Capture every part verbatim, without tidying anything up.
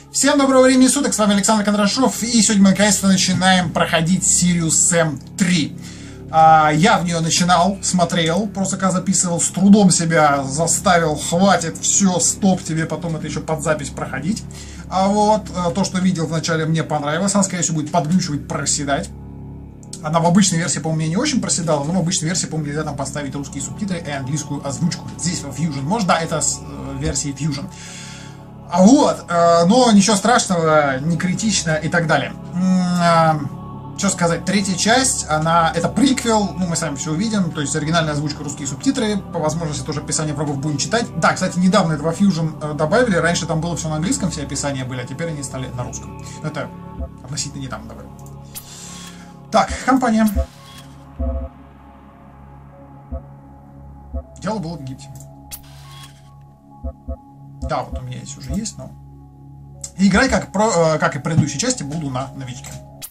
Всем доброго времени суток, с вами Александр Кондрашов, и сегодня мы наконец-то начинаем проходить Sirius Sam три. А, я в нее начинал, смотрел, просто когда записывал, с трудом себя заставил, хватит, все, стоп, тебе потом это еще под запись проходить. А вот, то, что видел вначале, мне понравилось, она, скорее всего, будет подглючивать, проседать. Она в обычной версии, по-моему, не очень проседала, но в обычной версии, по-моему, нельзя там поставить русские субтитры и английскую озвучку. Здесь во Fusion можно, да, это с э, версии Fusion. А вот, э, но ничего страшного, не критично и так далее. Э, что сказать, третья часть, она, это приквел, ну, мы сами все увидим, то есть оригинальная озвучка, русские субтитры, по возможности тоже описание врагов будем читать. Да, кстати, недавно это во Fusion добавили, раньше там было все на английском, все описания были, а теперь они стали на русском. Это относительно недавно добавили. Так, компания. Дело было в Египте. Да, вот у меня здесь уже есть, но... Играть, как, про, как и в предыдущей части, буду на новичке.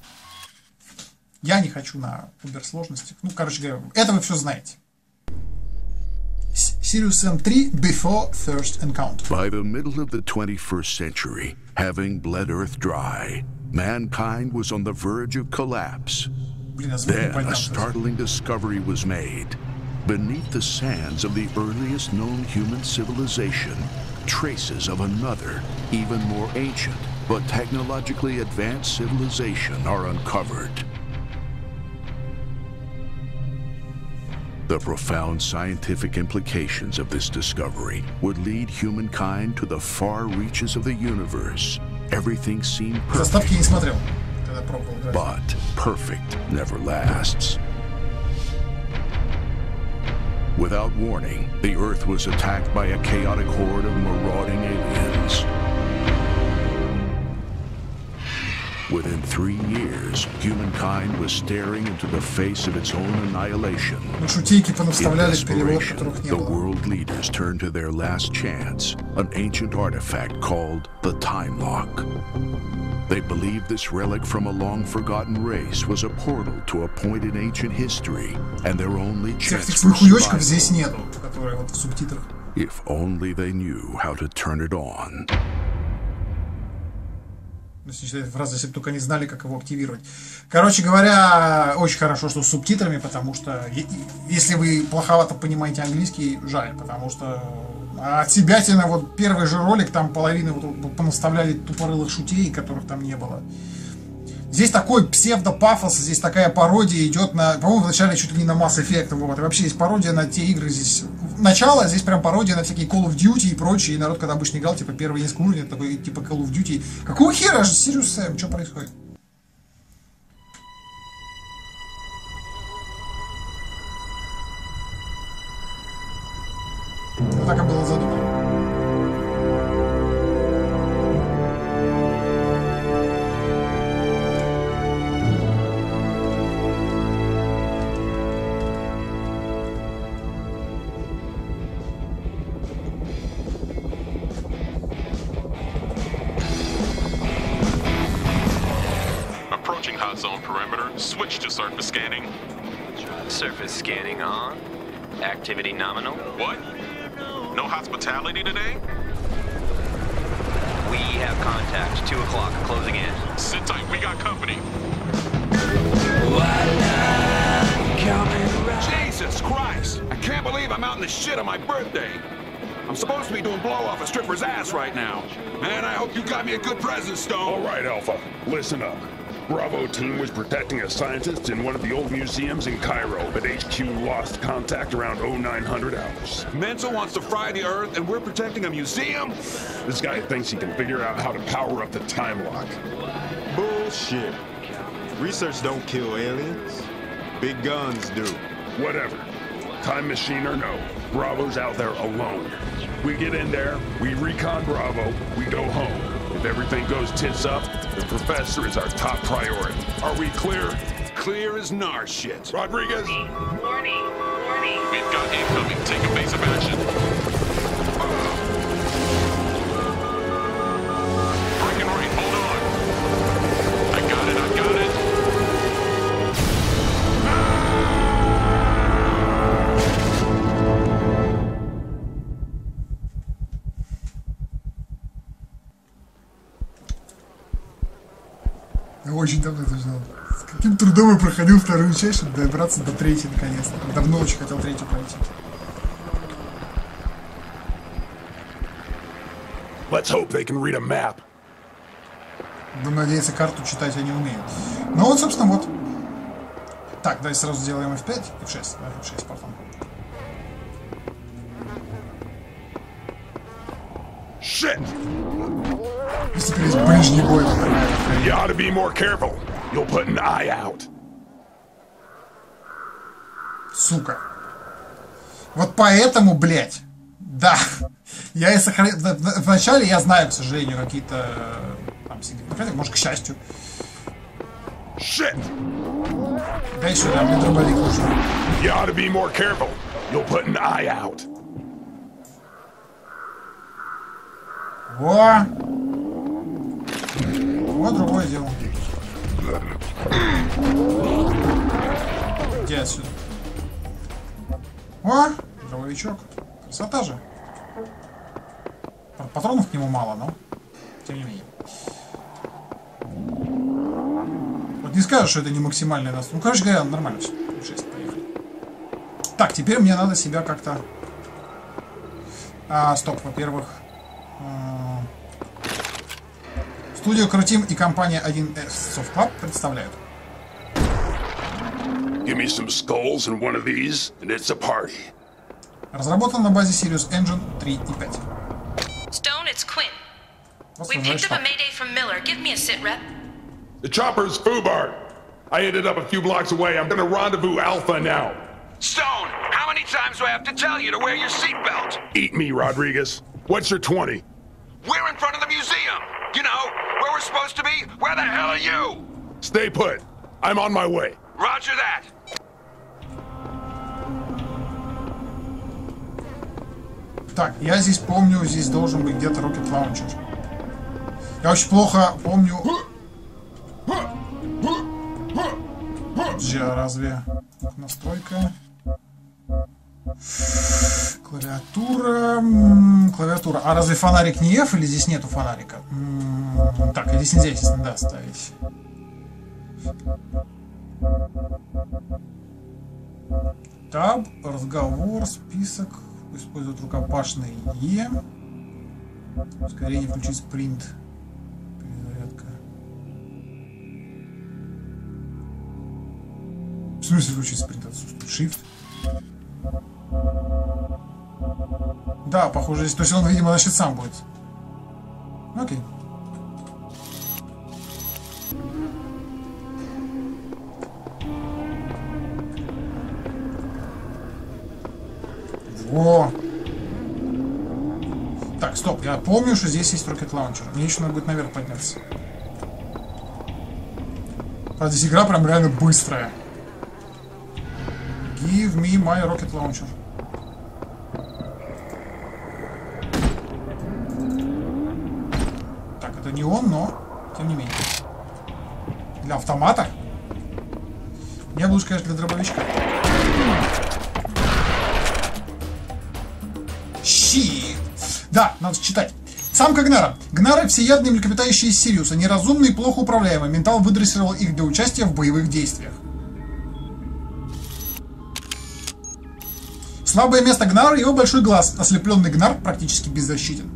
Я не хочу на убер-сложностях. Ну, короче говоря, это вы все знаете. Sirius Sam три Before First Encounter. By the middle of the twenty-first century, having bled Earth dry, mankind was on the verge of collapse. Then a startling discovery was made. Beneath the sands of the earliest known human civilization, traces of another, even more ancient, but technologically advanced civilization are uncovered. The profound scientific implications of this discovery would lead humankind to the far reaches of the universe. Everything seemed perfect, but perfect never lasts. Without warning, the Earth was attacked by a chaotic horde of marauding aliens. Within three years, humankind was staring into the face of its own annihilation. In desperation, the world leaders turned to their last chance, an ancient artifact called the Time Lock. They believed this relic from a long-forgotten race was a portal to a point in ancient history, and their only chance for survival. If only they knew how to turn it on. Фраза, если бы только не знали, как его активировать. Короче говоря, очень хорошо, что с субтитрами, потому что если вы плоховато понимаете английский, жаль, потому что от себя тебе вот первый же ролик, там половину вот, понаставляли тупорылых шутей, которых там не было. Здесь такой псевдопафос, здесь такая пародия идет на, по-моему, вначале чуть ли не на Mass Effect, вот, и вообще есть пародия на те игры здесь. Начало, здесь прям пародия на всякие Call of Duty и прочие, и народ, когда обычно играл, типа, первые несколько уровней, такой, типа, Call of Duty. Какого хера же, Sirius Sam, что происходит? Вот так и было задумано. Zone perimeter. Switch to surface scanning. Surface scanning on. Activity nominal. What? No hospitality today? We have contact. Two o'clock. Closing in. Sit tight. We got company. Jesus Christ! I can't believe I'm out in the shit on my birthday. I'm supposed to be doing blow off a stripper's ass right now. Man, I hope you got me a good present, Stone. All right, Alpha. Listen up. Bravo team was protecting a scientist in one of the old museums in Cairo, but H Q lost contact around oh nine hundred hours. Menzel wants to fry the Earth, and we're protecting a museum? This guy thinks he can figure out how to power up the time lock. Bullshit. Research don't kill aliens. Big guns do. Whatever. Time machine or no, Bravo's out there alone. We get in there, we recon Bravo, we go home. If everything goes tits up, the professor is our top priority. Are we clear? Clear as nar shit. Rodriguez? Warning, warning. We've got incoming. Take evasive action. Breaking right, hold on. I got it, I got it. очень давно это ждал. С каким трудом я проходил вторую часть, чтобы добраться до третьей наконец-то. Давно очень хотел третью пройти. Let's hope they can read a map. Будем надеяться, карту читать они умеют. Ну вот, собственно, вот. Так, давай сразу сделаем эф пять, эф шесть, да, эф шесть потом. Shit! Теперь есть ближний бой. You ought to be more careful. You'll put an eye out. Сука. Вот поэтому, блядь, да. Я и сохранил. Вначале я знаю, к сожалению, какие-то там секреты, может, к счастью. Shit! Дай сюда, мне дробовик нужен. You ought to be more careful. You'll put an eye out. Во! Вот другое дело. Иди отсюда. О! Дробовичок. Красота же. Патронов к нему мало, но тем не менее. Вот не скажешь, что это не максимальный нас. Ну, короче говоря, нормально все. шесть, поехали. Так, теперь мне надо себя как-то... А, стоп, во-первых... Студию Крутим и компания один эс Soft Club представляют. Give me some skulls and one of these, and it's a party. Разработан на базе Sirius Engine три и пять. Stone, it's Quinn. We picked up a mayday from Miller. Give me a sit rep. The chopper's Fubar. I ended up a few blocks away. I'm gonna rendezvous Alpha now. Stone, how many times do I have to tell you to wear your seatbelt? Eat me, Rodriguez. What's your twenty? We're in front of the museum. You know, where we're supposed to be. Where the hell are you? Stay put. I'm on my way. Roger that. Так, я здесь помню, здесь должен быть где-то Rocket Launcher. Я очень плохо помню... Подожди, а разве... Настройка... Клавиатура... Клавиатура. А разве фонарик не F или здесь нету фонарика? Так, здесь нельзя, естественно, да, ставить. Таб, разговор, список. Использовать рукопашный Е. Ускорение включить спринт. Перезарядка. В смысле включить спринт? Отсутствует. Shift. Да, похоже, здесь. То есть он, видимо, значит, сам будет. Окей. Во! Так, стоп, я помню, что здесь есть Rocket Launcher. Мне еще надо будет наверх подняться. А здесь игра прям реально быстрая. Give me my Rocket Launcher. Так, это не он, но тем не менее. Для автомата. Мне лучше, конечно, для дробовичка. Щит. Да, надо читать. Самка Гнара. Гнары всеядные млекопитающие из Сириуса. Неразумные и плохо управляемые. Ментал выдрессировал их для участия в боевых действиях. Слабое место Гнара — его большой глаз. Ослепленный Гнар практически беззащитен.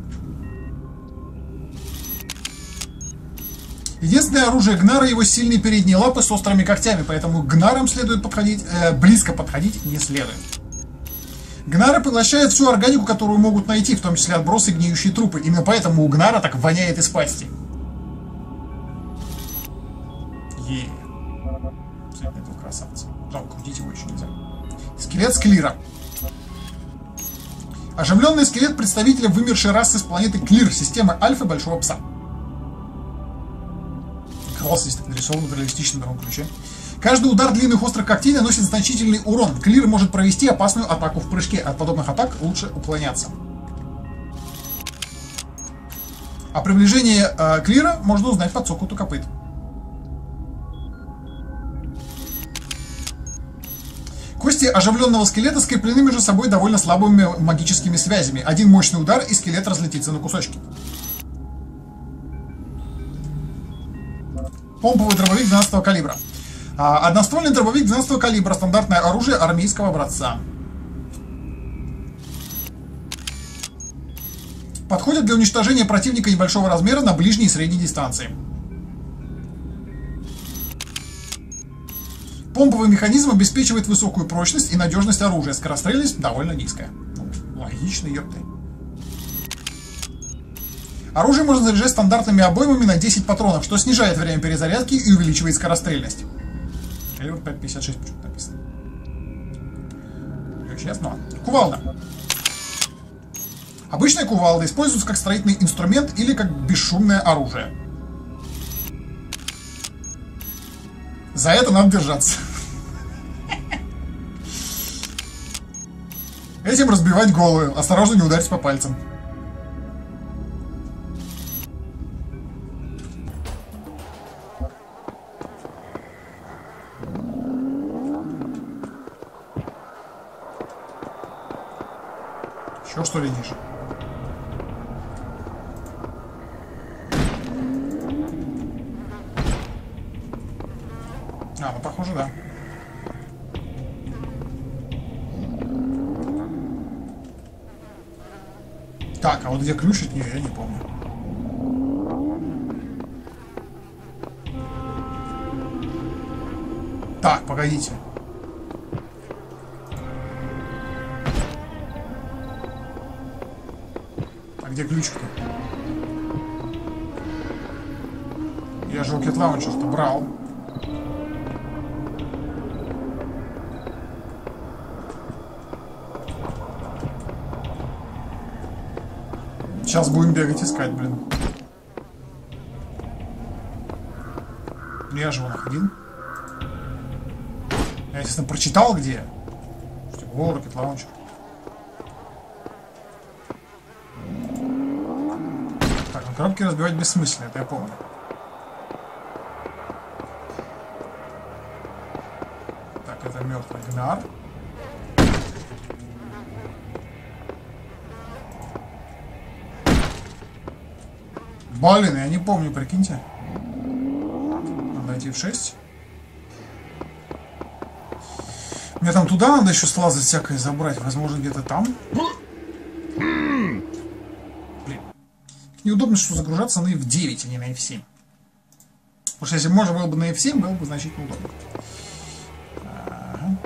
Единственное оружие Гнара — его сильные передние лапы с острыми когтями, поэтому к Гнарам следует подходить, э, близко подходить не следует. Гнары поглощают всю органику, которую могут найти, в том числе отбросы и гниющие трупы. Именно поэтому у Гнара так воняет из пасти. Еее. Посмотрите этого красавца. Жалко, крутить его еще нельзя. Скелет Склира. Оживленный скелет представителя вымершей расы с планеты Клир, системы Альфа Большого Пса. Класс здесь так нарисован в реалистичном таком ключе. Каждый удар длинных острых когтей наносит значительный урон. Клир может провести опасную атаку в прыжке. От подобных атак лучше уклоняться. О приближении э, Клира можно узнать по цокоту копыт. Кости оживленного скелета скреплены между собой довольно слабыми магическими связями. Один мощный удар, и скелет разлетится на кусочки. Помповый дробовик двенадцатого калибра. А, одноствольный дробовик двенадцатого калибра. Стандартное оружие армейского образца. Подходит для уничтожения противника небольшого размера на ближней и средней дистанции. Помповый механизм обеспечивает высокую прочность и надежность оружия. Скорострельность довольно низкая. Ну, логично, ёпты. Оружие можно заряжать стандартными обоймами на десять патронов, что снижает время перезарядки и увеличивает скорострельность. Калибр пять пятьдесят шесть почему-то написано. Сейчас, ну ладно. Кувалда. Обычная кувалда используется как строительный инструмент или как бесшумное оружие. За это надо держаться. Этим разбивать голову. Осторожно, не ударить по пальцам. Еще что ли ниже? А, ну похоже, да. Так, а вот где ключ от нее, я не помню. Так, погодите. А где ключ-то? Я же Rocket Launcher-то брал. Сейчас будем бегать искать, блин. Я же его находил. Я, естественно, прочитал где. О, Rocket Launcher. Так, ну коробки разбивать бессмысленно, это я помню. Так, это мертвый Гнар. Блин, я не помню, прикиньте. Надо идти в шесть. Мне там туда надо еще слазать всякое забрать. Возможно, где-то там. Блин. Неудобно, что загружаться на эф девять, а не на эф семь. Потому что если можно было бы на эф семь, было бы значительно удобно. Ага.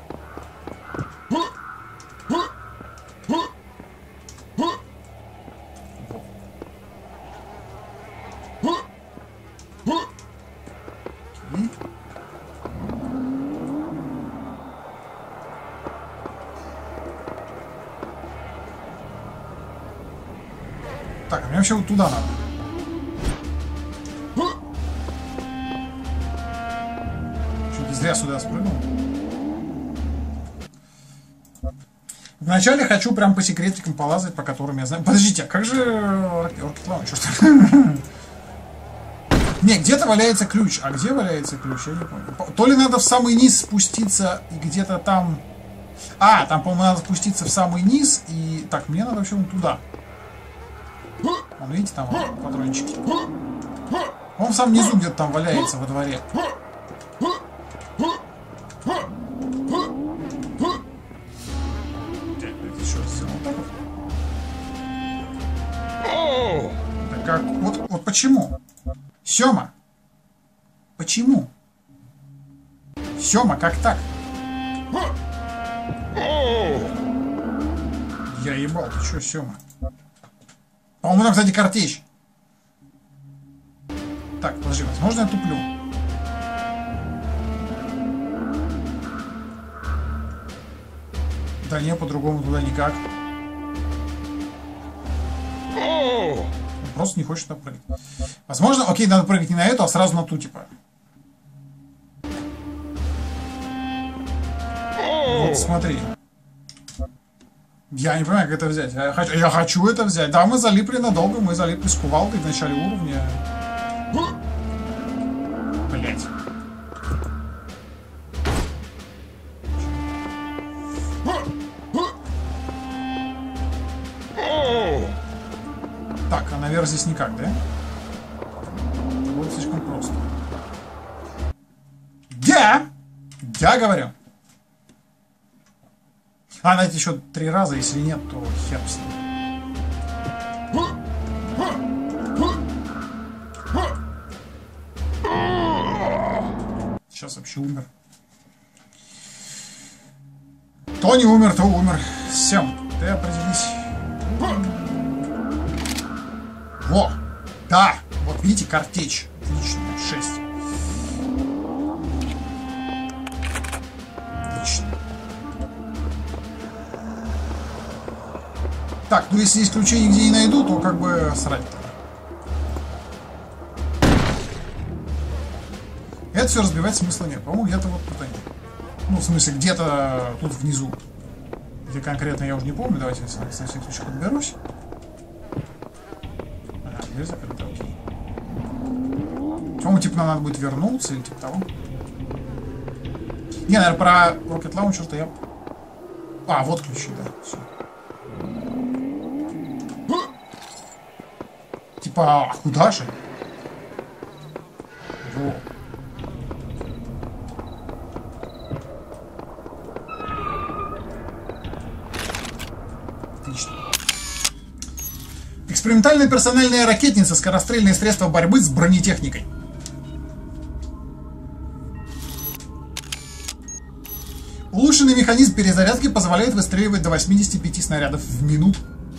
Так, мне вообще вот туда надо. Что-то зря сюда спрыгнул. Вначале хочу прям по секретикам полазать, по которым я знаю. Подождите, а как же Rocket Launcher? Не, где-то валяется ключ. А где валяется ключ? Я не помню. То ли надо в самый низ спуститься и где-то там... А, там, по-моему, надо спуститься в самый низ и... Так, мне надо вообще вон туда. Вон, видите, там вот, патрончики. Он в самом низу где-то там валяется во дворе. Это что, сделал вот так вот? Так как... Вот, вот почему? Сёма! Почему? Сёма, как так? Я ебал, ты чё, Сёма? По-моему, там, кстати, картечь. Так, подожди, возможно, я туплю. Да не, по-другому туда никак. Он просто не хочет туда прыгать. Возможно, окей, надо прыгать не на эту, а сразу на ту, типа. Вот, смотри. Я не понимаю, как это взять. Я хочу, я хочу это взять. Да, мы залипли надолго, мы залипли с кувалдой в начале уровня. Блять. Так, а наверх здесь никак, да? Это будет слишком просто. Я говорю. А, знаете, еще три раза, если нет, то хер с ним. Сейчас вообще умер. То не умер, то умер. Всем, ты определись. Во! Да! Вот видите, картечь. Отлично. шесть. Отлично. Так, ну если исключений нигде не найду, то как бы срать. Это все разбивать смысла нет. По-моему, где-то вот тут они. Ну, в смысле, где-то тут внизу. Где конкретно я уже не помню. Давайте я на всякий случай подберусь. Ага, дверь закрыта, окей. По-моему, типа нам надо будет вернуться или типа того. Не, наверное, про Rocket Launcher-то я... А, вот ключи, да. Все. Типа, а куда же? Во. Отлично. Экспериментальная персональная ракетница, скорострельное средство борьбы с бронетехникой. Улучшенный механизм перезарядки позволяет выстреливать до восьмидесяти пяти снарядов в минуту.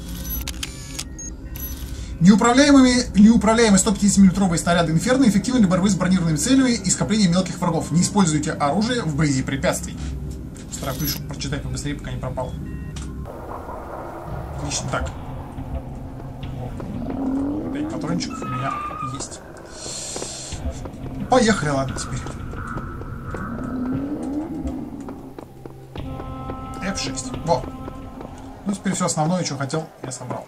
Неуправляемые, неуправляемые сто пятидесятимиллиметровые снаряды Инферно эффективны для борьбы с бронированными целями и скопления мелких врагов. Не используйте оружие вблизи препятствий. Тороплюсь, чтобы прочитать побыстрее, пока не пропало. Отлично, так. пять патрончиков у меня есть. Поехали, ладно, теперь. эф шесть. Во. Ну, теперь все основное, что хотел, я собрал.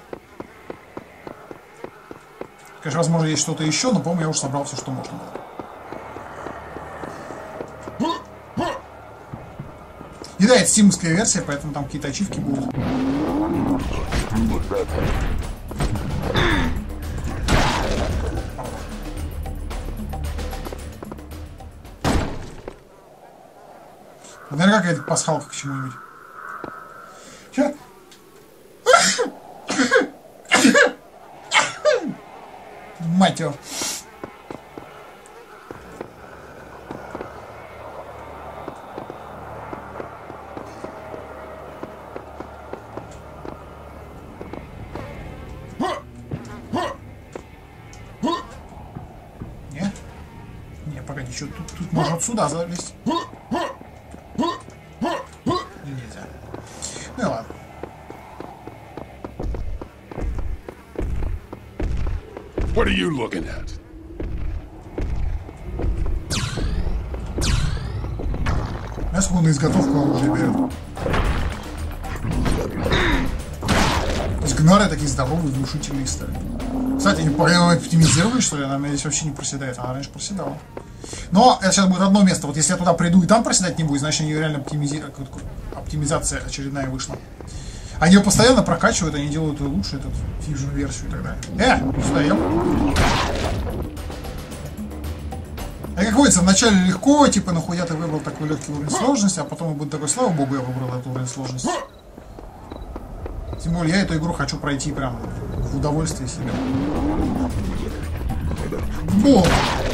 Конечно, возможно, есть что-то еще, но, по-моему, я уже собрал все, что можно было. И да, это стимовская версия, поэтому там какие-то ачивки будут. Наверняка какая-то пасхалка к чему-нибудь. Сейчас. Мать его. Не? Не, погоди, что тут, тут можно сюда залезть. Нельзя. Ну и ладно. What are you looking at? Знаешь, сколько на изготовку оружия берет? То есть гнары такие здоровые, внушительные стали. Кстати, они оптимизировали, что ли? Она здесь вообще не проседает. Она раньше проседала. Но это сейчас будет одно место. Вот если я туда приду и там проседать не будет, значит, они реально оптимизи... оптимизация очередная вышла. Они ее постоянно прокачивают, они делают ее лучше, эту фьюжн-версию и так далее. Э, сюда ем. А как говорится, вначале легко, типа, нахуя ты выбрал такой легкий уровень сложности, а потом будет такой, слава богу, я выбрал этот уровень сложности. Тем более, я эту игру хочу пройти прям в удовольствие себе. Бо!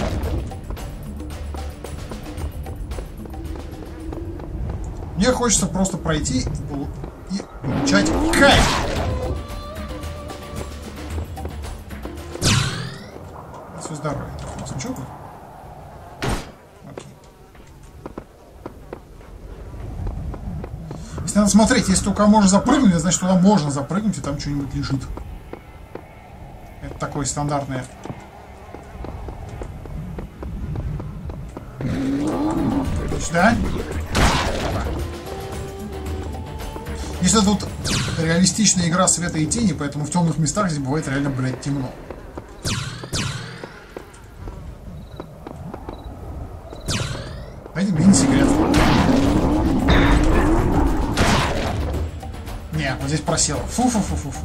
Мне хочется просто пройти и получать кайф. Все здоровье. У нас ничего тут? Окей. Если надо смотреть, если только можно запрыгнуть, значит туда можно запрыгнуть и там что-нибудь лежит. Это такое стандартное. Сюда. Здесь это тут реалистичная игра света и тени, поэтому в темных местах здесь бывает реально, блядь, темно. Дайте мини-секрет. Не, вот здесь просело. Фу-фу-фу-фу-фу.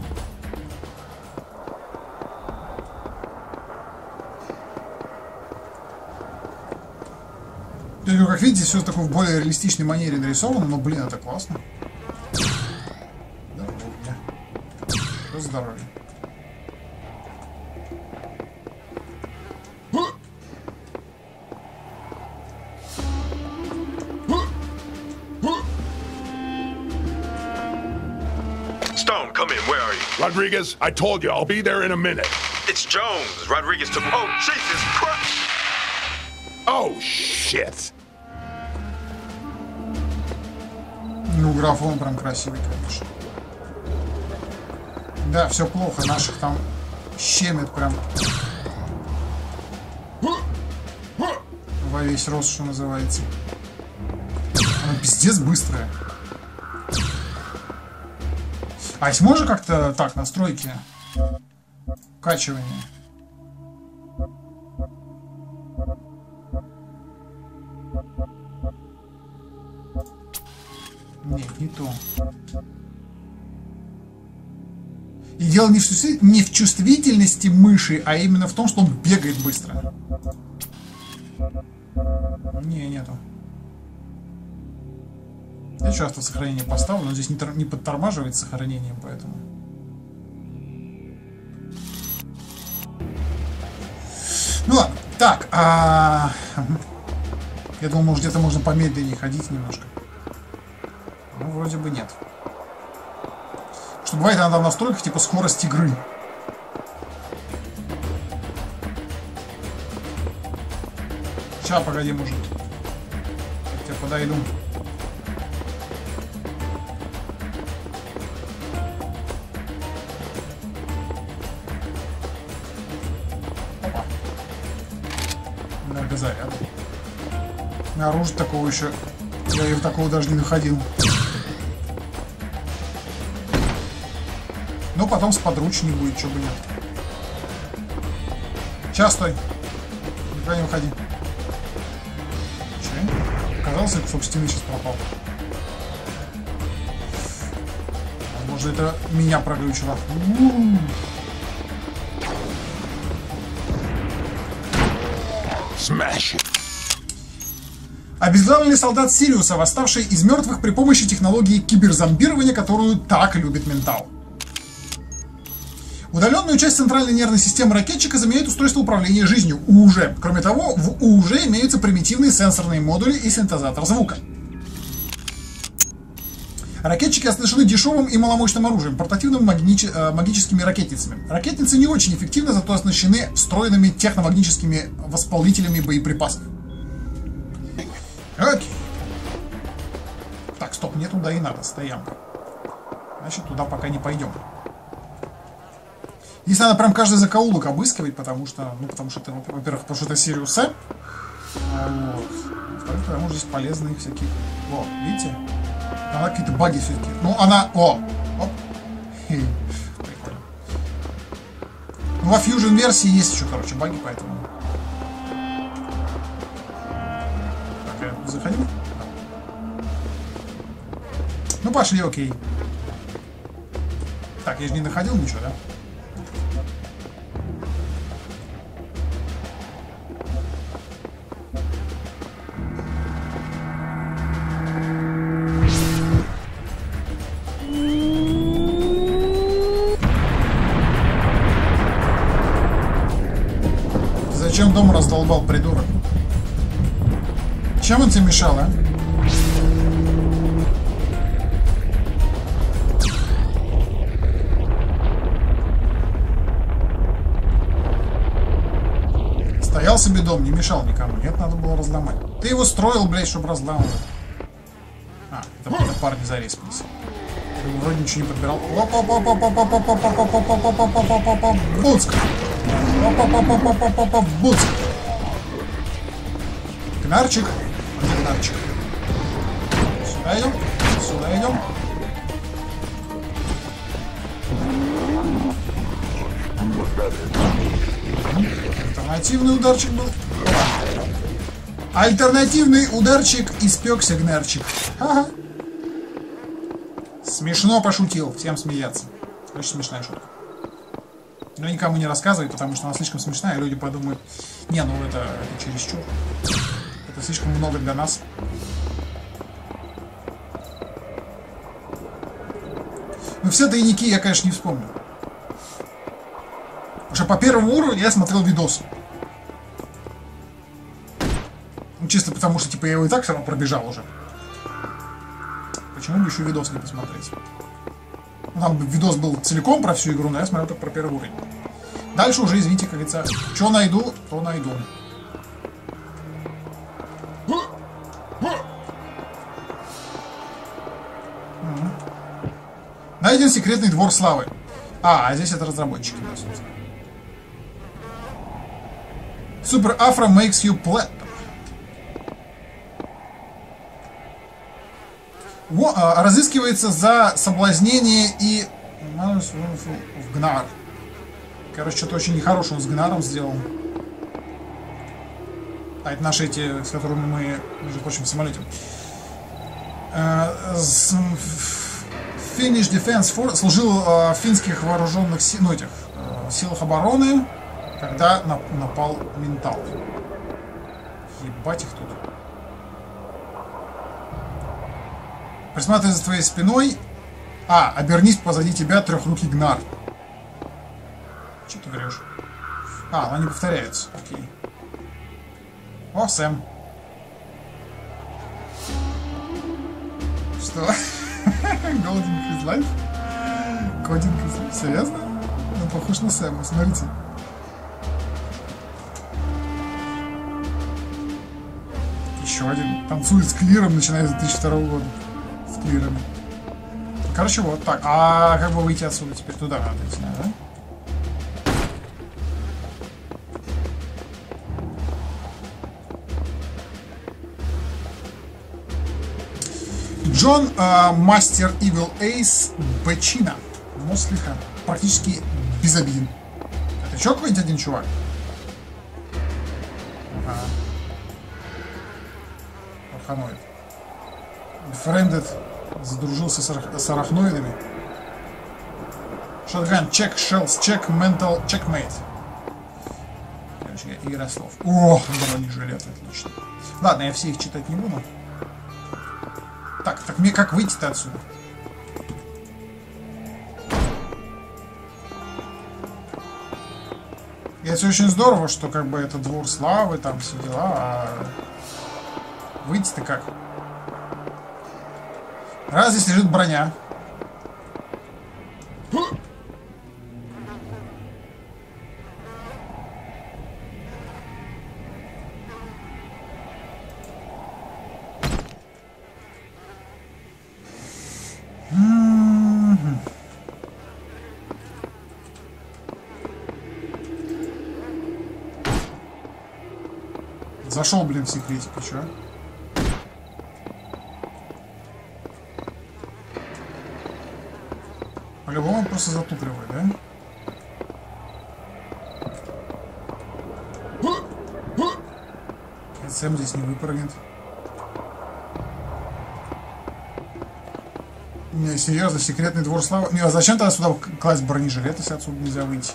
говорю, как видите, все такое в более реалистичной манере нарисовано, но, блин, это классно. Здоровье. Что здоровье? Stone, come in. Where are you? Rodriguez, I told you, I'll be there in a minute. It's Jones. Rodriguez took... Oh, Jesus Christ! Oh, shit. Ну, графон прям красивый, конечно. Да, все плохо. Наших там щемят прям. Во весь рост, что называется. Она пиздец быстрая. А есть можно как-то так, настройки? Качивание. Нет, не то. И дело не в, не в чувствительности мыши, а именно в том, что он бегает быстро. Не, нету. Я часто сохранение поставлю, но здесь не, не подтормаживает сохранением, поэтому. Ну ладно. Так, а... я думал, может, где-то можно помедленнее ходить немножко. Ну, вроде бы нет. Что бывает иногда в настройках, типа скорость игры. Сейчас, погоди, мужик. Я к тебе подойду. Опа. Энергозаряд. У меня оружия такого еще... Я и такого даже не находил. Ну, потом сподручнее будет, чего бы нет. Сейчас, стой. Никуда не выходи. Че? Оказался, кусок стены сейчас пропал. Возможно, это меня проглючило. Smash it. Обезглавленный солдат Сириуса, восставший из мертвых при помощи технологии киберзомбирования, которую так любит ментал. Удаленную часть центральной нервной системы ракетчика заменяет устройство управления жизнью УУЖ. Кроме того, в УУЖ имеются примитивные сенсорные модули и синтезатор звука. Ракетчики оснащены дешевым и маломощным оружием, портативными магнич... магическими ракетницами. Ракетницы не очень эффективны, зато оснащены встроенными техномагническими восполнителями боеприпасов. Окей. Так, стоп, мне туда и надо, стоянка. Значит, туда пока не пойдем. Здесь надо прям каждый закоулок обыскивать, потому что, ну, потому что это, во-первых, потому что это Сириус Сэм. Вот. Во-вторых, потому что здесь полезные всякие. О, видите? Она какие-то баги все-таки. Ну, она... О! Оп. Прикольно. Ну, во Fusion версии есть еще, короче, баги, поэтому... Заходим? Ну, пошли, окей. Так, я же не находил ничего, да? Зачем дом раздолбал, придурок? Чем он тебе мешал, а? Стоял себе дом, не мешал никому. Нет, надо было разломать. Ты его строил, блядь, чтобы разломать. А, это, это парни зареспались. Ты вроде ничего не подбирал. Буцк! Буцк! Гнарчик. Где гнарчик? Сюда идем. Сюда идем. Альтернативный ударчик был. Альтернативный ударчик, испекся гнарчик. Ага. Смешно пошутил. Всем смеяться. Очень смешная шутка. Но никому не рассказывай, потому что она слишком смешная, и люди подумают, не, ну это, это чересчур. Это слишком много для нас. Но все тайники я, конечно, не вспомню. Потому что по первому уровню я смотрел видос. Ну, чисто потому что, типа, я его и так все равно пробежал уже. Почему бы еще видос не посмотреть? Ну, там видос был целиком про всю игру, но я смотрел только про первый уровень. Дальше уже, извините, как говорится, что найду, то найду. Найден секретный двор славы. А, а здесь это разработчики, да, собственно. Super Afro makes you platinum. Во, а, разыскивается за соблазнение и... в Гнар. Короче, что-то очень нехорошее он с Гнаром сделал. А это наши эти, с которыми мы, между прочим, в самолете. Finnish Defense Force служил э, в финских вооруженных си, ну, этих, э, силах обороны, когда на, напал ментал. Ебать их тут. Присматривай за твоей спиной. А, обернись позади тебя трехрукий Гнар. Что ты врешь? А, она не повторяется. Окей. О, Сэм. Что? Golden His Life? Кодинг His Life? Серьезно? Он похож на Сэма, смотрите. Еще один. Танцует с Клиром, начиная с две тысячи второго года. С Клирами. Короче, вот так. А как бы выйти отсюда теперь? Туда надо идти, да? Джон э, Мастер Evil Эйс Бачина. Но слегка. Практически безобиден. Это еще какой-нибудь один чувак? Ага. Арханоид. Бефрендед. Задружился с, арах... с арахноидами. Шотган. Чек. Шелс. Чек. Ментал. Чекмейт. Короче, игра слов. О, бронежилет. Отлично. Ладно, я все их читать не буду. Так, так мне как выйти-то отсюда? И это очень здорово, что как бы это двор славы, там все дела, а выйти-то как? Раз здесь лежит броня. Зашел, блин, в секретик, чё? По-любому он просто затупливает, да? Сэм здесь не выпрыгнет. Не, серьезно, секретный двор славы. Не, а зачем тогда сюда класть бронежилет, если отсюда нельзя выйти?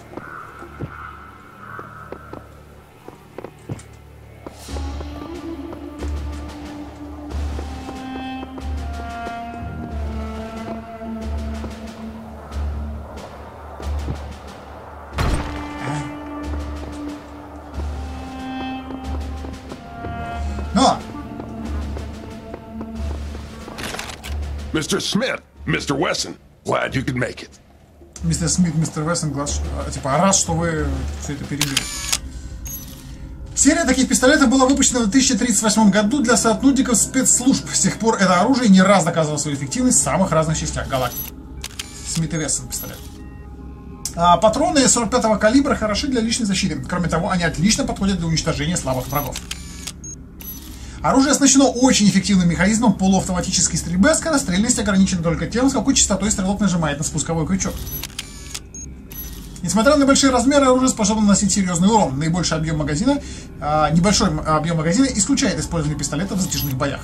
Мистер Смит, мистер Уэссон, glad you could make it. Мистер Смит, мистер Уэссон, глаз, типа, рад, что вы все это пережили. Серия таких пистолетов была выпущена в две тысячи тридцать восьмом году для сотрудников спецслужб. С тех пор это оружие не раз доказывало свою эффективность в самых разных частях галактики. Смит и Вессон пистолет. А патроны сорок пятого калибра хороши для личной защиты. Кроме того, они отлично подходят для уничтожения слабых врагов. Оружие оснащено очень эффективным механизмом полуавтоматической стрельбы, а скорострельность ограничена только тем, с какой частотой стрелок нажимает на спусковой крючок. Несмотря на большие размеры, оружие способно наносить серьезный урон. Наибольший объем магазина, а, небольшой объем магазина исключает использование пистолета в затяжных боях.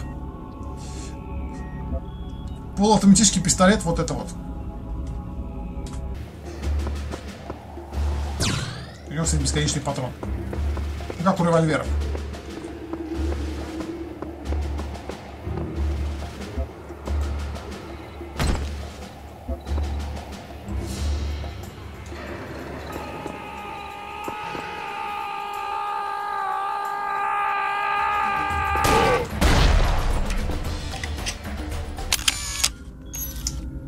Полуавтоматический пистолет, вот это вот. У него, кстати, бесконечный патрон. Как у револьверов.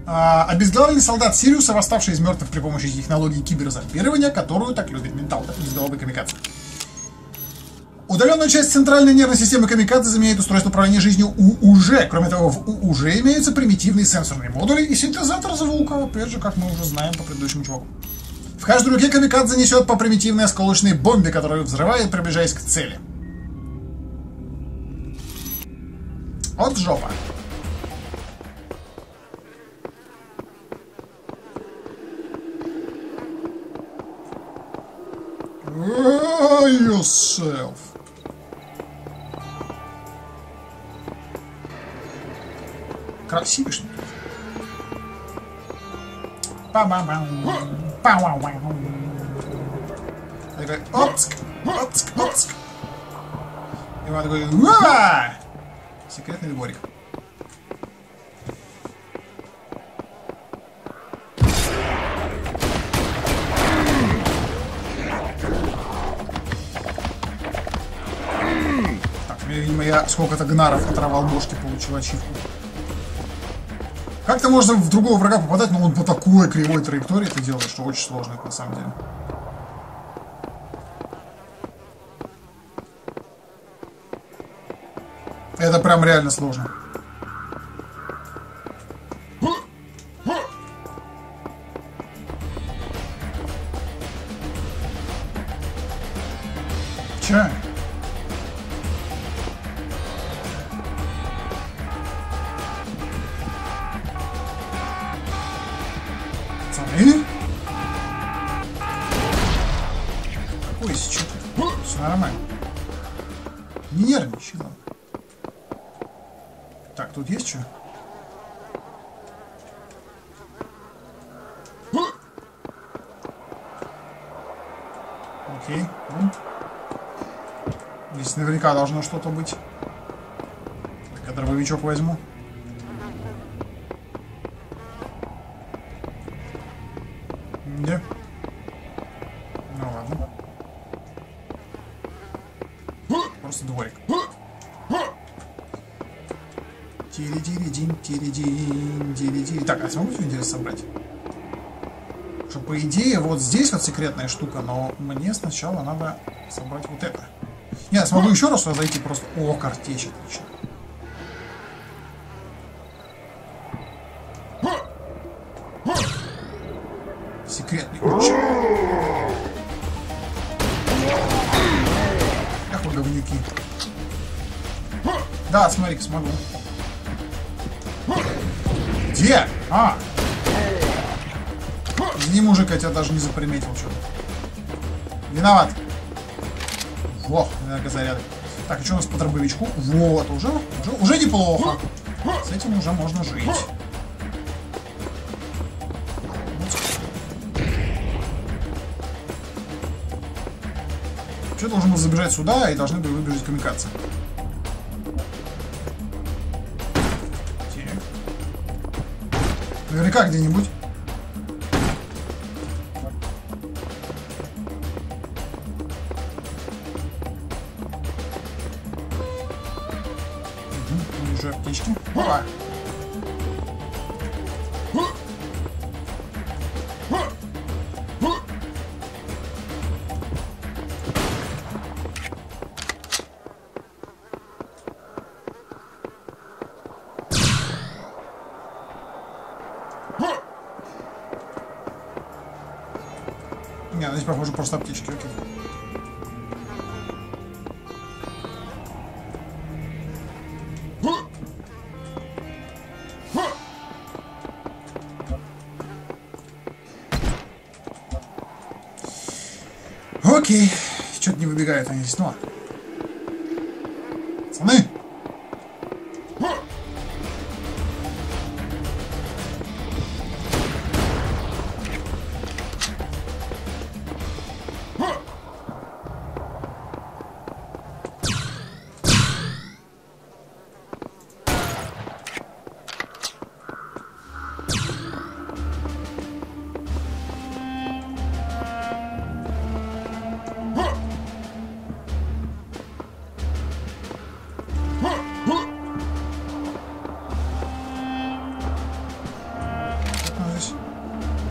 А, обезглавленный солдат Сириуса, восставший из мертвых при помощи технологии киберзомбирования, которую так любит ментал, безголовый камикадзе. Удаленную часть центральной нервной системы камикадзе заменяет устройство управления жизнью УУЖ. Кроме того, в УУЖ имеются примитивные сенсорные модули и синтезатор звука, опять же, как мы уже знаем по предыдущему чуваку. В каждой руке камикадзе несет по примитивной осколочной бомбе, которую взрывает, приближаясь к цели. От жопа. Yourself. Красивый. Па-ба-бам. Па-ва-ва. Такой опск, опск, опск. И он такой уа! Секретный дворик. Так, видимо, я сколько-то гнаров оторвал бошки, получил ачивку. Как-то можно в другого врага попадать, но он по такой кривой траектории это делает, что очень сложно это на самом деле. Это прям реально сложно. Че? Пацаны? Ой, что тут? Все нормально. Не нервничай, ладно. Так, тут есть что? Окей. Ну. Здесь наверняка должно что-то быть. Так, я дробовичок возьму. Где? Ну ладно. Просто дворик. Тири-тири-дин, тири-дин, тири-тири. Так, а смогу что-нибудь собрать? Что, по идее, вот здесь вот секретная штука, но мне сначала надо собрать вот это. Не, смогу еще раз сюда зайти просто. О, картечь, отлично. Секретный ключ. Эх, вы говнюки. Да, смотри-ка, смогу. Где? А! Извини, мужик, я тебя даже не заприметил что-то. Виноват. Во, энергия заряда. Так, а что у нас по дробовичку? Вот, уже, уже, уже неплохо. С этим уже можно жить. Что должен был забежать сюда и должны были выбежать камикадзе. Наверняка где-нибудь. Угу, вижу аптечки. Опа. Не, здесь, похоже, просто аптечки, окей. Окей. Что-то не выбегают они здесь, ну ладно. Пацаны!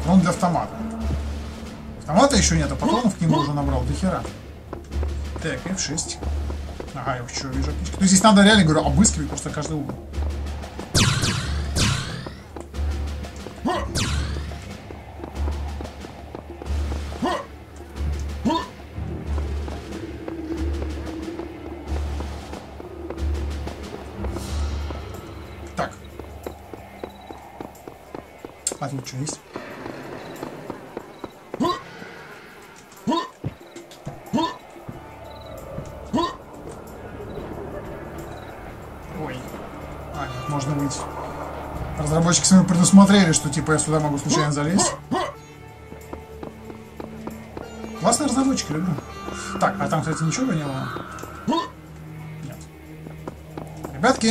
Патрон для автомата. Автомата еще нет, а патронов к нему уже набрал до хера. Так, эф шесть. Ага, я еще вижу аптечки. То есть здесь надо реально, говорю, обыскивать просто каждый угол. Так. А тут что есть? Разработчики сами предусмотрели, что типа я сюда могу случайно залезть. Классный разработчик, люблю. Так, а там, кстати, ничего не было? Нет. Ребятки.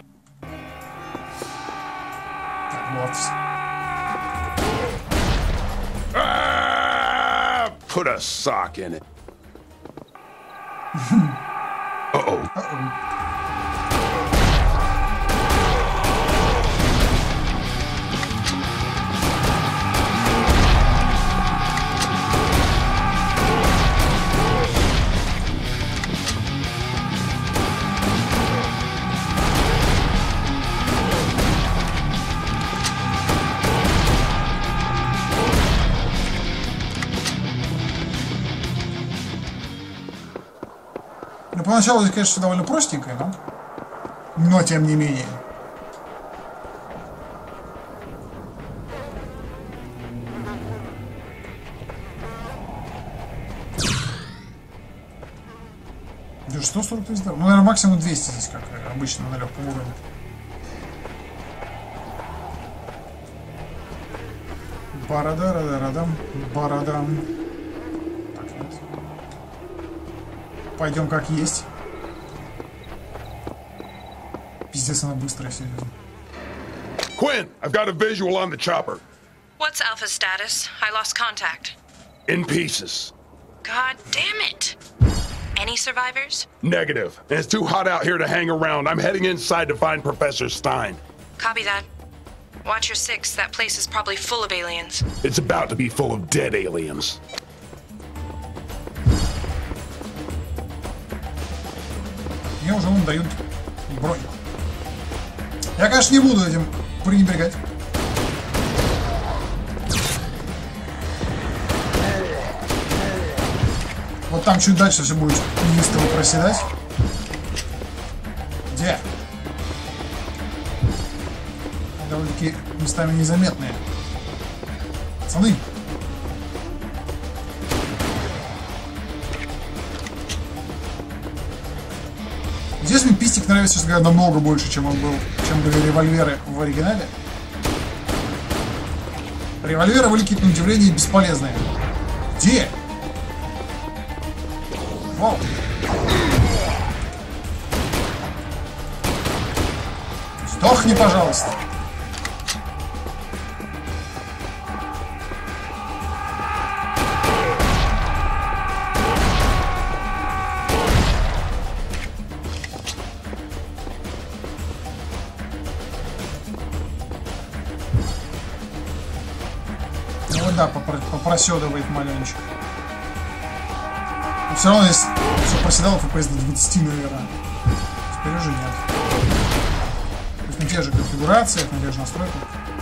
Так, вот. Put a sock in it. Uh-oh. Uh-oh. Ну, поначалу здесь, конечно, довольно простенькое, да? Но тем не менее. сто сорок тысяч долларов. Ну, наверное, максимум двести здесь, как обычно, на легком уровне. Барада-радам, барадам. Так, нет. Пойдем как есть. Пиздец, она быстрая, серьезно. Quinn, I've got a visual on the chopper. What's Alpha's status? I lost contact. In pieces. God damn it. Any survivors? Negative. And it's too hot out here to hang around. I'm heading inside to find Professor Stein. Copy that. Watch your six. That place is probably full of aliens. It's about to be full of dead aliens. Мне уже вон дают бронь. Я, конечно, не буду этим пренебрегать. Вот там чуть дальше все будет неистово проседать. Где? Довольно-таки местами незаметные. Пацаны. Здесь мне пистик нравится, честно говоря, намного больше, чем он был, чем были револьверы в оригинале. Револьверы были, на удивление, бесполезные. Где? Вау. Сдохни, пожалуйста. Ну да, попроседывает маленечко. Но все равно здесь все проседало эф пи эс до двадцати, наверное. Теперь уже нет. То есть на тех же конфигурациях, на тех же настройках.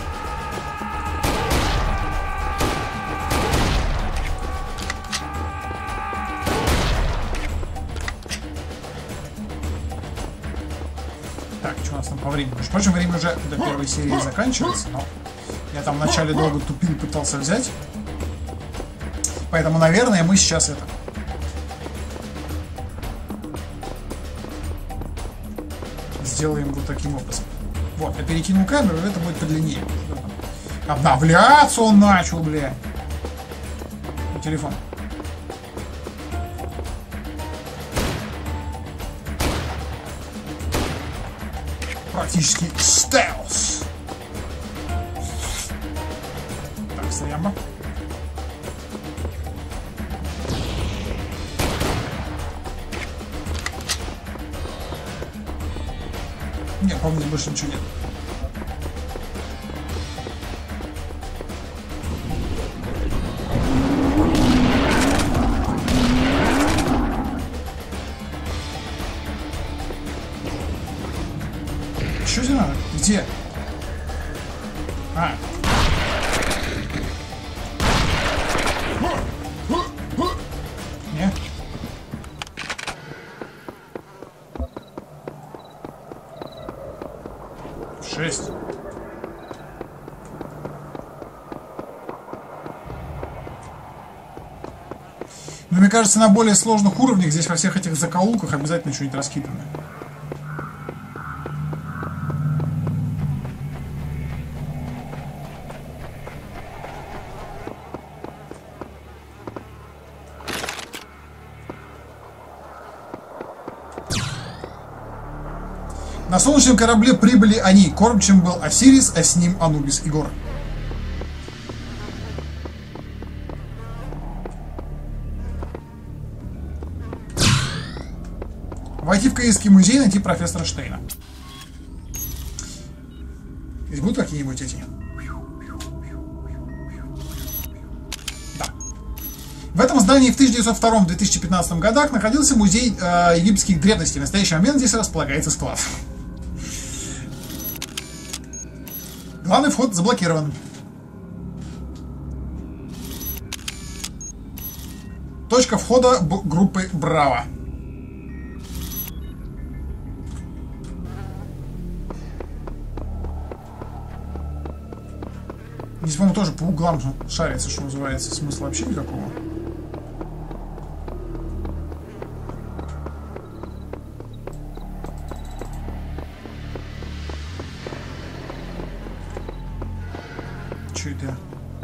Так, что у нас там по времени? Между прочим, время уже до первой серии заканчивается, но я там вначале долго тупил, пытался взять. Поэтому, наверное, мы сейчас это... сделаем вот таким образом. Вот, я перекинул камеру, и это будет подлиннее. Обновляться он начал, бля. Телефон. Практически стелс. Так, стоямба. Нет, по-моему, больше ничего нет. А. Не. Шесть. Но мне кажется, на более сложных уровнях здесь во всех этих закоулках обязательно что-нибудь раскидано. На солнечном корабле прибыли они. Кормчим был Осирис, а с ним Анубис и Гор. Войти в Каирский музей, найти профессора Штейна. Здесь будут какие-нибудь эти? Да. В этом здании в тысяча девятьсот втором — две тысячи пятнадцатом годах находился музей э, египетских древностей. В настоящий момент здесь располагается склад. Главный вход заблокирован. Точка входа группы Браво. Здесь, по-моему, тоже по углам шарится, что называется. Смысла вообще никакого. Что это?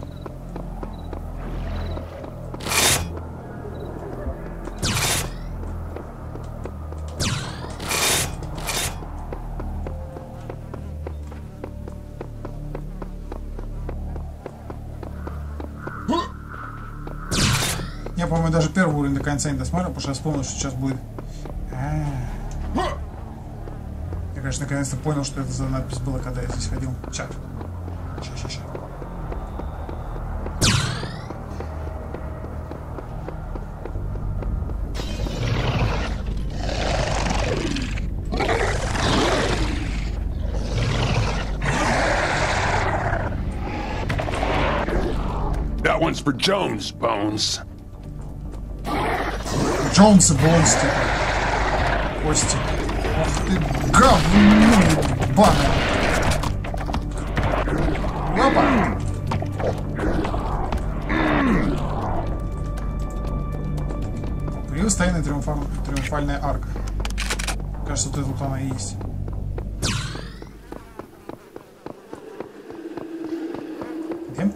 Я, по-моему, даже первый уровень до конца не досмотрел, потому что я вспомнил, что сейчас будет. А-а-а. Я, конечно, наконец-то понял, что это за надпись была, когда я здесь ходил. Сейчас. Сейчас, сейчас, сейчас. That one's for Jones, Bones. Джонс и Бонс, типа. Кости. Ох ты, говно, ебаное. Опа. Появилась тайная триумфа... триумфальная арка. Кажется, вот это вот она и есть. Где?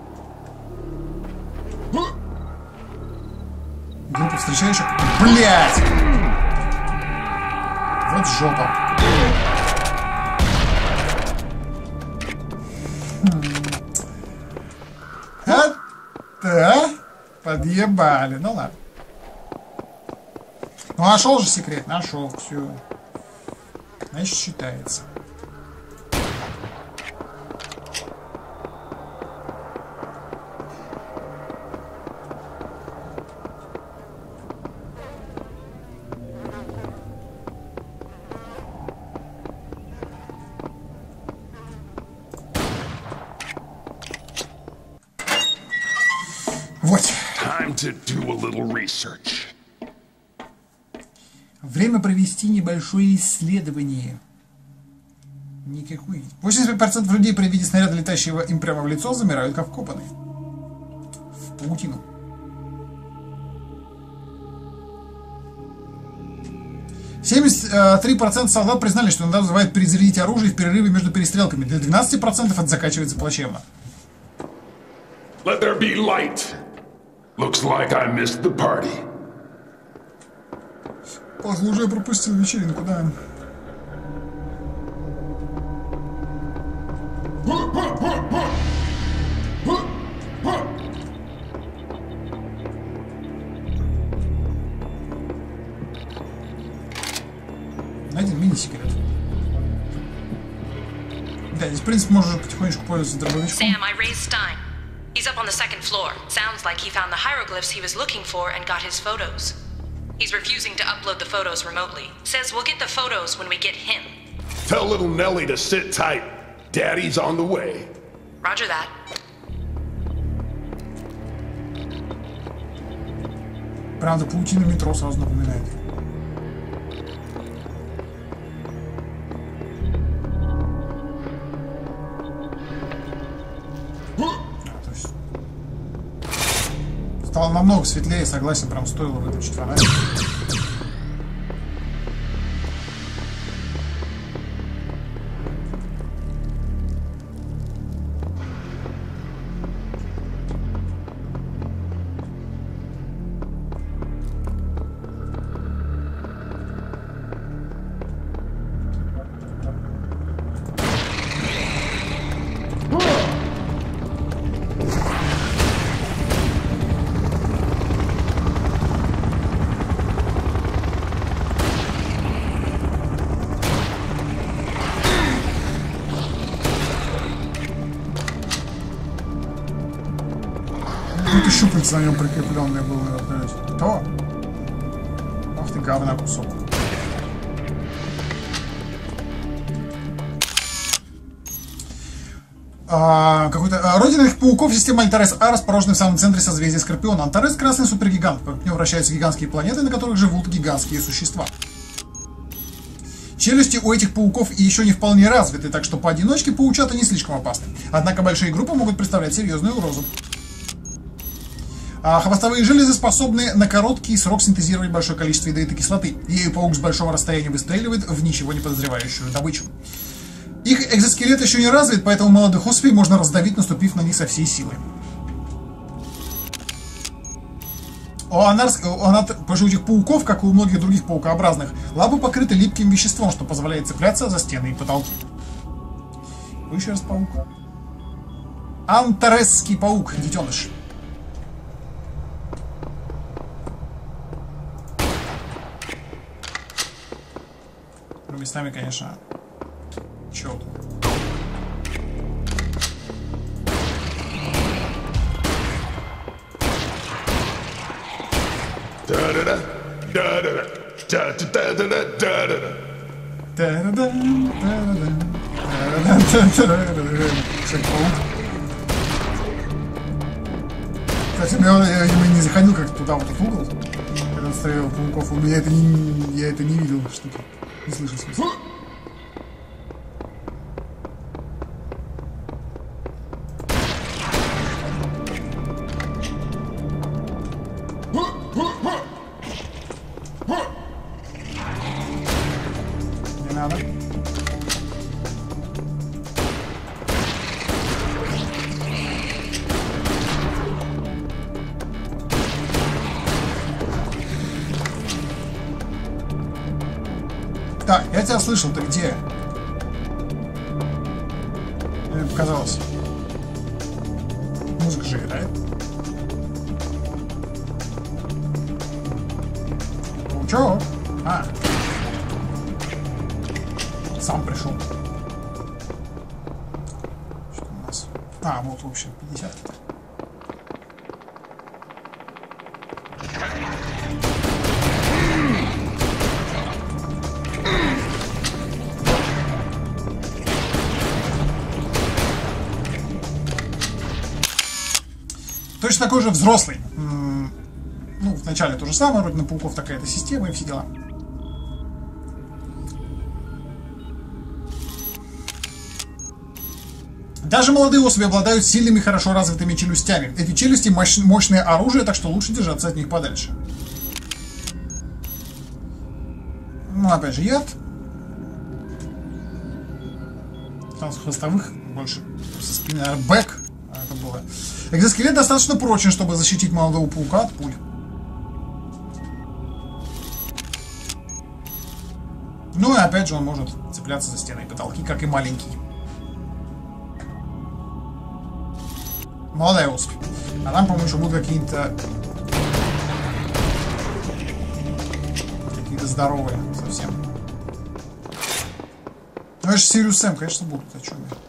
Группа встречающих. Блять! Вот жопа. Это подъебали. Ну ладно. Ну нашел же секрет, нашел. Все. Значит, считается. Время провести небольшое исследование. Никакой. восемьдесят пять процентов людей при виде снаряда, летящего им прямо в лицо, замирают как вкопанные. В паутину. семьдесят три процента солдат признали, что иногда вызывает перезарядить оружие в перерыве между перестрелками. Для двенадцати процентов это заканчивается плачевно. Let there be light. Looks like I missed the party. Похоже, я пропустил вечеринку, да. Найден мини-секрет. Да, здесь, в принципе, можно потихонечку пользоваться дробовичком. Sam, I raised Stein. He's up on the second floor. Sounds like he found the hieroglyphs he was looking for and got his photos. He's refusing to upload the photos remotely. Says we'll get the photos when we get him. Tell little Nelly to sit tight. Daddy's on the way. Roger that. Правда, паутина метро сразу напоминает. А, то есть... Стало намного светлее, согласен, прям стоило выключить фонарь. Щупальца на нем прикрепленные был, наверное, то. Ах ты, говна кусок. А, какой-то а, родина их пауков системы Антарес А, расположенная в самом центре созвездия Скорпиона. Антарес — красный супергигант, вокруг него вращаются гигантские планеты, на которых живут гигантские существа. Челюсти у этих пауков еще не вполне развиты, так что поодиночке паучата не слишком опасны. Однако большие группы могут представлять серьезную угрозу. А хвостовые железы способны на короткий срок синтезировать большое количество ядовитой кислоты. Ею паук с большого расстояния выстреливает в ничего не подозревающую добычу. Их экзоскелет еще не развит, поэтому молодых особей можно раздавить, наступив на них со всей силы. У, анарс... у анат... этих пауков, как и у многих других паукообразных, лапы покрыты липким веществом, что позволяет цепляться за стены и потолки. Еще раз паук. Антаресский паук, детеныш. Местами, конечно, чё тут. Да-да-да, да-да-да, да-да-да, да-да-да. Да-да-да, да-да-да. Кстати, я, я не заходил как-то туда, вот этот угол, когда стрелял пауков. У меня это не, я это не видел, что-то. Не слышал смысла. Не надо. Так, я тебя слышал, ты где? Мне показалось. Музыка же играет. Ну чё? А. Сам пришел. Что у нас? А, вот в общем пятьдесят. Точно такой же взрослый. Ну, вначале то же самое, вроде на пауков такая-то система и все дела. Даже молодые особи обладают сильными, хорошо развитыми челюстями. Эти челюсти мощ мощное оружие, так что лучше держаться от них подальше. Ну, опять же, яд. Там с хвостовых больше со спины. Бэк. Это было. Экзоскелет достаточно прочен, чтобы защитить молодого паука от пуль. Ну и опять же он может цепляться за стены и потолки, как и маленький. Молодая особь. А там, по-моему, еще будут какие-то... Какие-то здоровые совсем. Ну это же Сириус Сэм, конечно, будут. О чем я?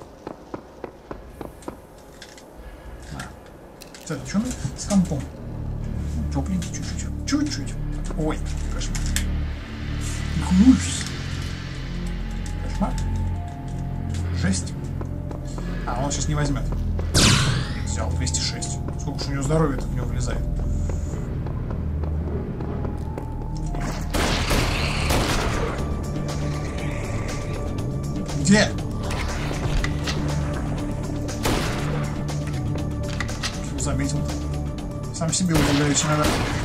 Кстати, что с компом? Тепленький чуть-чуть. Чуть-чуть. Ой, кошмар. Ужас. Кошмар. Жесть. А, он сейчас не возьмет. Взял двести шесть. Сколько же у него здоровья-то в него влезает? Где? Заметил. Сам себе удивляюсь иногда.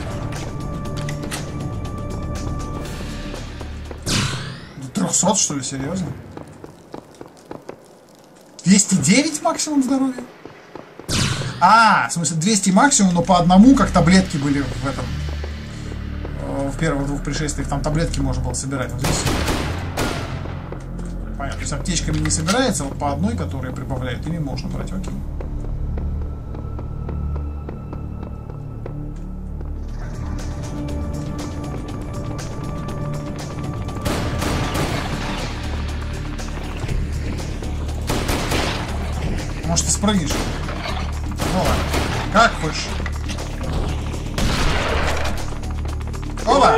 трехсот, что ли, серьезно? двести девять максимум здоровья? А, в смысле двести максимум, но по одному, как таблетки были в этом. В первых двух пришествиях там таблетки можно было собирать. Вот здесь. Понятно, то есть аптечками не собирается, вот по одной, которая прибавляет, ими можно брать, окей. Может, ты спрыгнешь? Ну ладно. Как хочешь. Оба!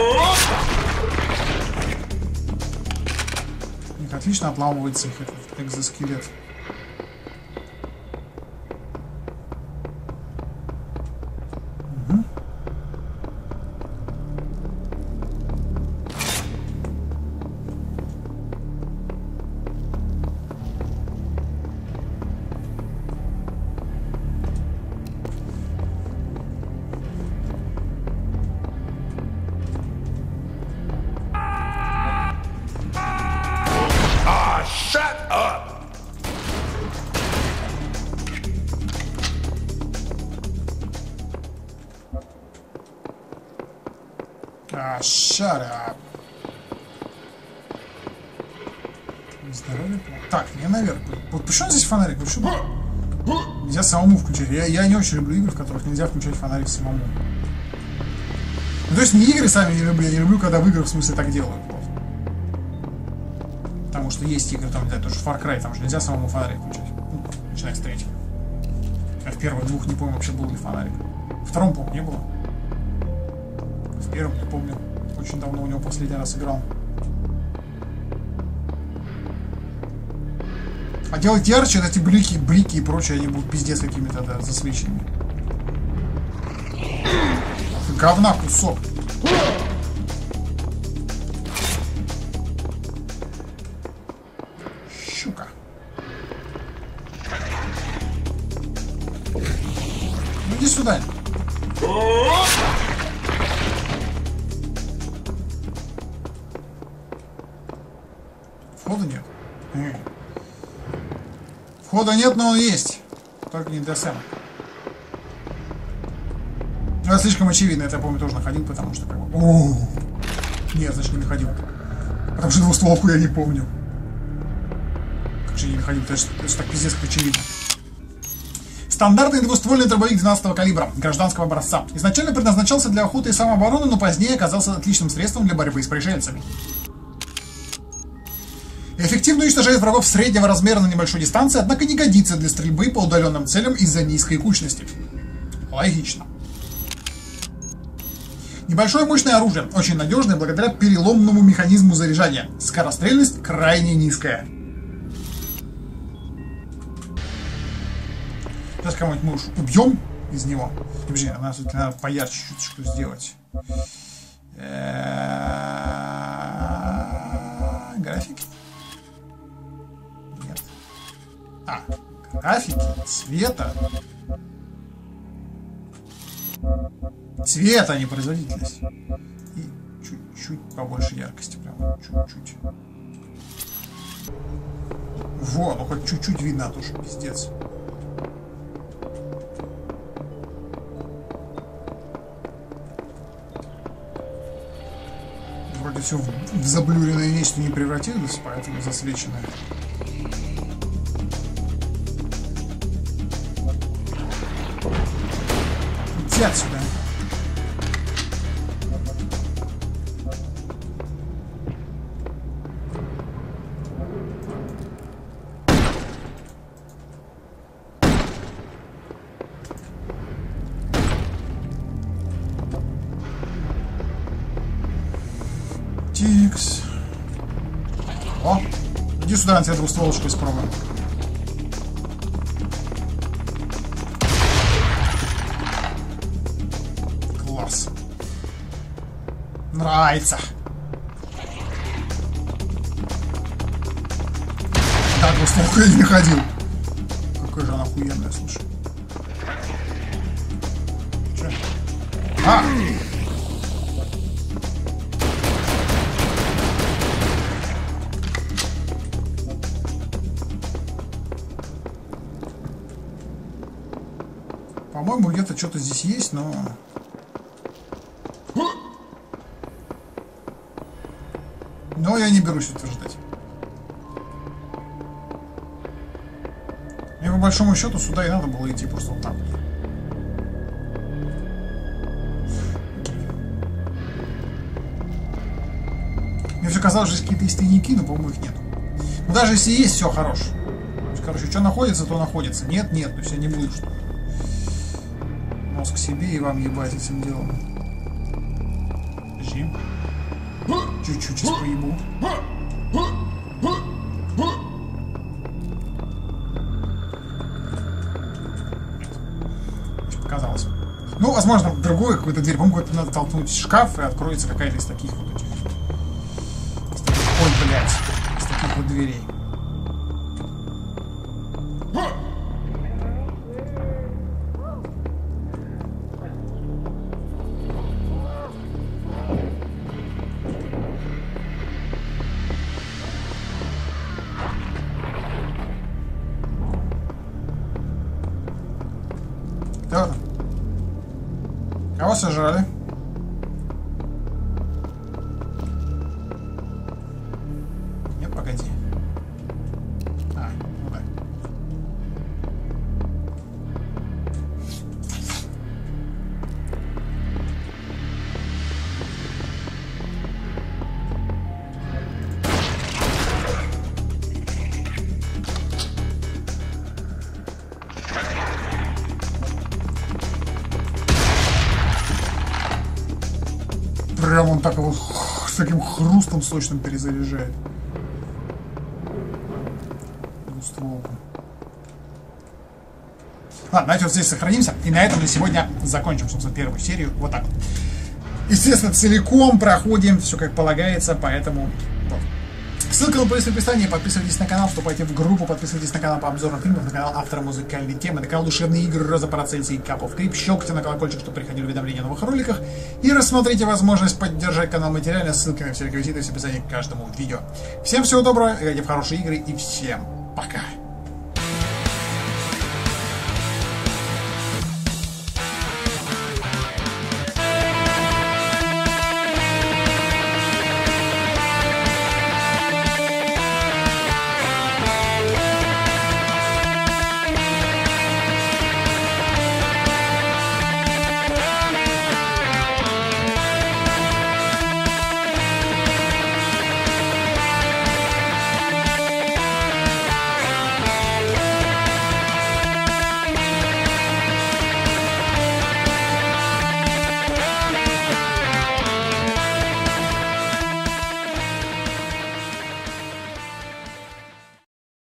У них отлично отламывается их этот экзоскелет. Угу. А, shut up. Здоровье. Так, мне наверх. Вот почему здесь фонарик? Почему? Нельзя самому включать. Я, я не очень люблю игры, в которых нельзя включать фонарик самому. Ну, то есть не игры сами не люблю, я не люблю, когда в играх в смысле так делают. Вот. Потому что есть игры, там, да, тоже Far Cry, там же нельзя самому фонарик включать. Ну, начиная с третьего. А в первых двух не помню, вообще был ли фонарик. В втором, помню, не было. В первом, не помню. Очень давно у него последний раз играл. А делать ярче, эти блики, блики и прочее, они будут пиздец какими-то, да, засвеченными. Говна кусок. Щука. Ну иди сюда. Входа нет. Входа нет, но он есть. Только не для Сэма. Это слишком очевидно, это я помню тоже находил, потому что как бы... О, нет, значит не находил. Потому что двустволку я не помню. Как же я не находил, это же, это же так пиздец как очевидно. Стандартный двуствольный дробовик двенадцатого калибра, гражданского образца. Изначально предназначался для охоты и самообороны, но позднее оказался отличным средством для борьбы с пришельцами. Эффективно уничтожает врагов среднего размера на небольшой дистанции, однако не годится для стрельбы по удаленным целям из-за низкой кучности. Логично. Небольшое мощное оружие, очень надежное благодаря переломному механизму заряжания. Скорострельность крайне низкая. Сейчас кого-нибудь мы уж убьем из него. Подожди, надо, надо поярче чуть-чуть сделать. Графики? Нет. А, графики, цвета. Цвет, а не производительность. И чуть-чуть побольше яркости. Прям чуть-чуть. Во, ну хоть чуть-чуть видно, а то что пиздец. Вроде все в, в заблюренное нечто не превратилось, поэтому засвеченное. Иди отсюда. Тикс. О, иди сюда, на тебя двустволочку испробуем. Нравится. Так, вот столько я не ходил. Какая же она охуенная, слушай. Че? А! По-моему, где-то что-то здесь есть, но... Но я не берусь утверждать. Мне по большому счету сюда и надо было идти просто вот так вот. Мне все казалось, что какие-то есть тайники, но, по-моему, их нет. Но даже если есть, все хорош. Короче, что находится, то находится. Нет, нет, то есть я не буду что мозг себе и вам ебать этим делом. Подожди. Чуть-чуть сейчас поебу. Показалось. Ну, возможно, в другой какой-то дверь. По-моему, какой-то надо толкнуть шкаф, и откроется какая-то из таких вот этих. Из таких... Ой, блядь. Из таких вот дверей. Да. Кого сожрали? Нет, погоди. А, ну да. Прям он так его с таким хрустом сочным перезаряжает. Двустволку. Ладно, давайте вот здесь сохранимся. И на этом на сегодня закончим, собственно, первую серию. Вот так вот. Естественно, целиком проходим, все как полагается, поэтому... Вот. Ссылка на плейлист в описании. Подписывайтесь на канал, вступайте в группу, подписывайтесь на канал по обзорам фильмов, на канал автора музыкальной темы, на канал душевные игры, Роза Парацельси и Cup of Trip. Щелкайте на колокольчик, чтобы приходили уведомления о новых роликах. И рассмотрите возможность поддержать канал материально. Ссылки на все реквизиты в описании к каждому видео. Всем всего доброго, играйте в хорошие игры и всем пока.